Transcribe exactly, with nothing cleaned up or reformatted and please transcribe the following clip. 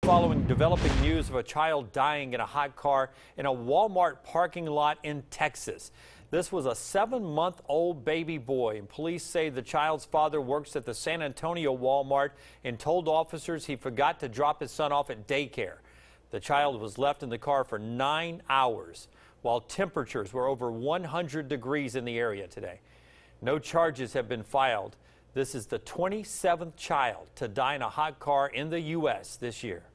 following developing news of a child dying in a hot car in a Walmart parking lot in Texas. This was a seven-month-old baby boy, and police say the child's father works at the San Antonio Walmart and told officers he forgot to drop his son off at daycare. The child was left in the car for nine hours while temperatures were over one hundred degrees in the area today. No charges have been filed. This is the twenty-seventh child to die in a hot car in the U S this year.